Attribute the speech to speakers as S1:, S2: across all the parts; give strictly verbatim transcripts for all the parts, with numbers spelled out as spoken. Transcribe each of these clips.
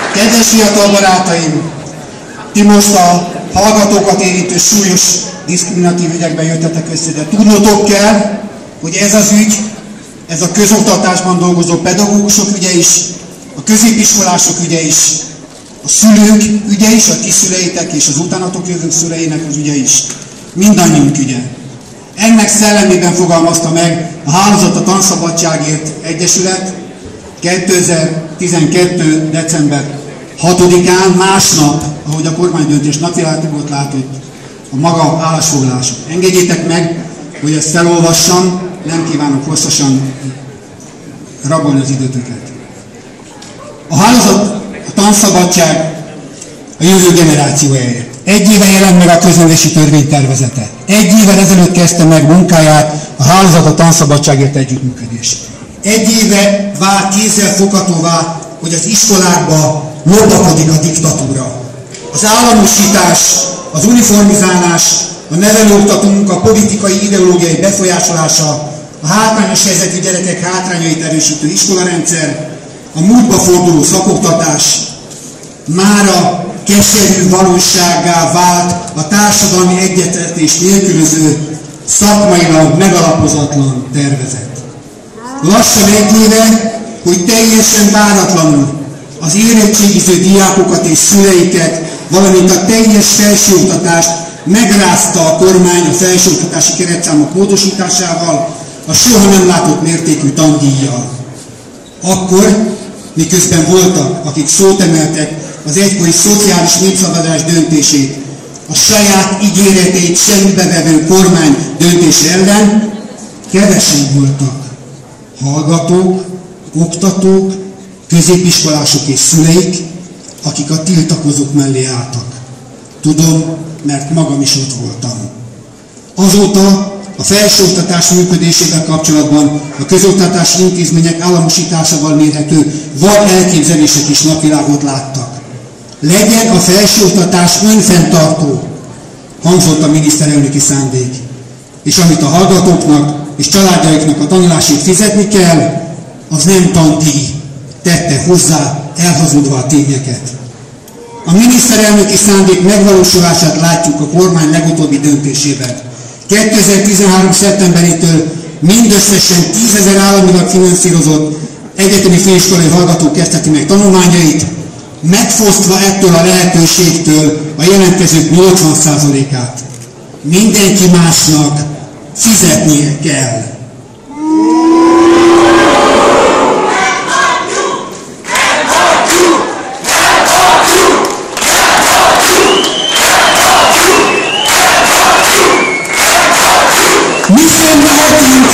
S1: Kedves fiatal barátaim, ti most a hallgatókat érintő súlyos diszkriminatív ügyekben jöttetek össze, de tudnotok kell, hogy ez az ügy, ez a közoktatásban dolgozó pedagógusok ügye is, a középiskolások ügye is, a szülők ügye is, a ti szüleitek és az utánatok jövő szüleinek az ügye is. Mindannyiunk ügye. Ennek szellemében fogalmazta meg a Hálózat a Tanszabadságért Egyesület kétezer-tizenkettő. december hatodikán, másnap, ahogy a kormánydöntés napvilágot látott, a maga állásfoglalása. Engedjétek meg, hogy ezt felolvassam, nem kívánok hosszasan rabolni az időtöket. A Hálózat a Tanszabadság a jövő generációjáért. Egy éve jelent meg a köznevelési törvénytervezete. Egy évvel ezelőtt kezdte meg munkáját a Hálózat a Tanszabadságért együttműködés. Egy éve vált kézzelfoghatóvá, hogy az iskolákba lopakodik a diktatúra. Az államosítás, az uniformizálás, a nevelőoktató munka politikai, ideológiai befolyásolása, a hátrányos helyzetű gyerekek hátrányait erősítő iskolarendszer, a múltba forduló szakoktatás mára keserű valósággá vált a társadalmi egyetértés nélkülöző, szakmailag megalapozatlan tervezet. Lassan egy éve, hogy teljesen váratlanul az érettségiző diákokat és szüleiket, valamint a teljes felsőoktatást megrázta a kormány a felsőoktatási keretszámok módosításával, a soha nem látott mértékű tandíjjal. Akkor, miközben voltak, akik szót emeltek az egykori szociális népszavazás döntését, a saját ígéreteit semmibevevő kormány döntése ellen, kevesen voltak hallgatók, oktatók, középiskolások és szüleik, akik a tiltakozók mellé álltak. Tudom, mert magam is ott voltam. Azóta a felsőoktatás működésével kapcsolatban a közoktatási intézmények államosításával mérhető vad elképzelések is napvilágot láttak. Legyen a felsőoktatás önfenntartó, hangzott a miniszterelnöki szándék. És amit a hallgatóknak és családjaiknak a tanulásért fizetni kell, az nem tandíj, tette hozzá elhazudva a tényeket. A miniszterelnöki szándék megvalósulását látjuk a kormány legutóbbi döntésében. kétezer-tizenhárom. szeptemberétől mindösszesen tízezer államilag finanszírozott egyetemi főiskolai hallgatók kezdheti meg tanulmányait, megfosztva ettől a lehetőségtől a jelentkezők nyolcvan százalékát. Mindenki másnak fizetnie kell. Mi sem mehetünk,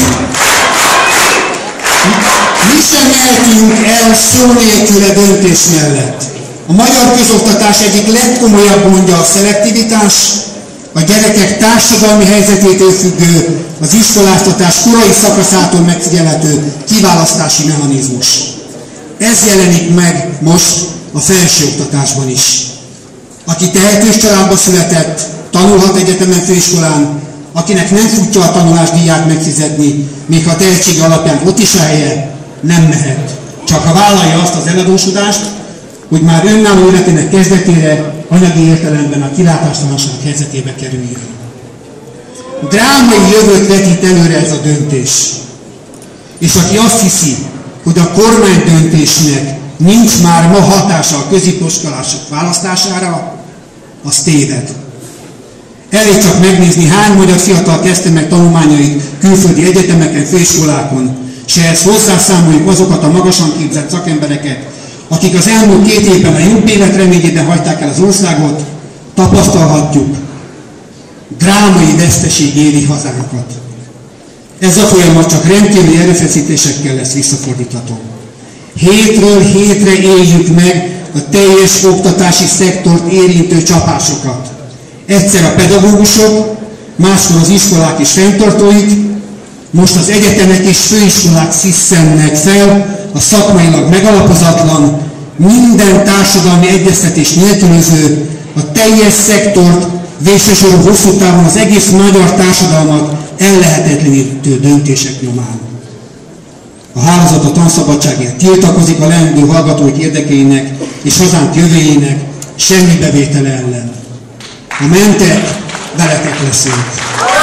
S1: mi sem mehetünk el szó nélküle döntés mellett. A magyar közoktatás egyik legkomolyabb gondja a szelektivitás, a gyerekek társadalmi helyzetétől függő, az iskoláztatás korai szakaszától megfigyelhető kiválasztási mechanizmus. Ez jelenik meg most a felsőoktatásban is. Aki tehetős családba született, tanulhat egyetemen, főiskolán, akinek nem futja a tanulásdíját megfizetni, még ha tehetsége alapján ott is helye, nem mehet. Csak ha vállalja azt az eladósodást, hogy már önálló életének kezdetére anyagi értelemben a kilátástalanság helyzetébe kerüljön. Drámai jövőt vetít előre ez a döntés. És aki azt hiszi, hogy a kormány döntésnek nincs már ma hatása a középiskolások választására, az téved. Elég csak megnézni, hány magyar fiatal kezdte meg tanulmányait külföldi egyetemeken, főiskolákon, s ehhez hozzászámoljuk azokat a magasan képzett szakembereket, akik az elmúlt két évben a jobb élet reményében hagyták el az országot, tapasztalhatjuk, drámai veszteség éri hazánkat. Ez a folyamat csak rendkívüli erőfeszítésekkel lesz visszafordítható. Hétről hétre éljük meg a teljes oktatási szektort érintő csapásokat. Egyszer a pedagógusok, máskor az iskolák és fenntartóik, most az egyetemek és főiskolák sziszennek fel a szakmailag megalapozatlan, minden társadalmi egyeztetés nélkülöző, a teljes szektort, végső soron hosszú távon az egész magyar társadalmat ellehetetlenítő döntések nyomán. A hálózat a tanszabadságért tiltakozik a leendő hallgatóik érdekeinek és hazánk jövőjének semmi bevétele ellen. Ha mentek, veletek leszünk.